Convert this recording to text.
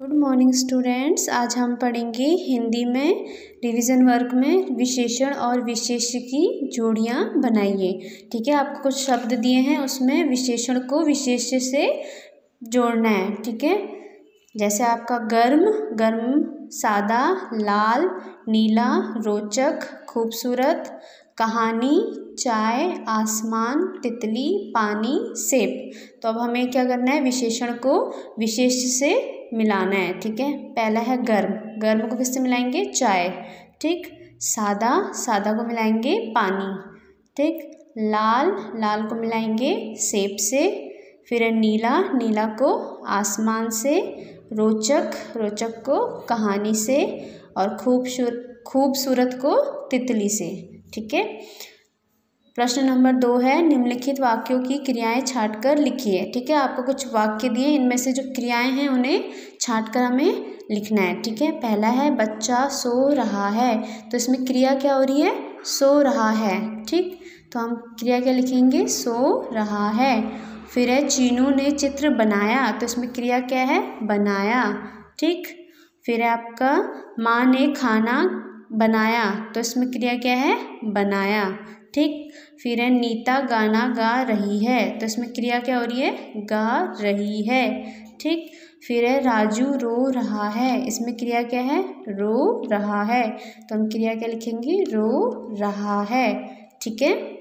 Good morning students. आज हम पढ़ेंगे हिंदी में रिवीजन वर्क में विशेषण और विशेष्य की जोड़ियां बनाइए। ठीक है, आपको कुछ शब्द दिए हैं, उसमें विशेषण को विशेष्य से जोड़ना है। ठीक है, जैसे आपका गर्म, गर्म, सादा, लाल, नीला, रोचक, खूबसूरत, कहानी, चाय, आसमान, तितली, पानी, सेब। तो अब हमें क्या करना है, विशेषण को विशेष्य से मिलाना है। ठीक है, पहला है गर्म, गर्म को किससे मिलाएंगे, चाय। ठीक, सादा, सादा को मिलाएंगे पानी। ठीक, लाल, लाल को मिलाएंगे सेब से। फिर है नीला, नीला को आसमान से। रोचक, रोचक को कहानी से। और खूबसूरत को तितली से। ठीक है, प्रश्न नंबर 2 है, निम्नलिखित वाक्यों की क्रियाएं छांटकर लिखिए। ठीक है, आपको कुछ वाक्य दिए, इनमें से जो क्रियाएं हैं उन्हें छांटकर हमें लिखना है। ठीक है, पहला है बच्चा सो रहा है, तो इसमें क्रिया क्या हो रही है, सो रहा है। ठीक, तो हम क्रिया क्या लिखेंगे, सो रहा है। फिर है चीनू ने चित्र बनाया, तो इसमें क्रिया क्या है, बनाया। ठीक, फिर है आपका माँ ने खाना बनाया, तो इसमें क्रिया क्या है, बनाया। ठीक, फिर है नीता गाना गा रही है, तो इसमें क्रिया क्या हो रही है, गा रही है। ठीक, फिर है राजू रो रहा है, इसमें क्रिया क्या है, रो रहा है। तो हम क्रिया क्या लिखेंगे, रो रहा है। ठीक है।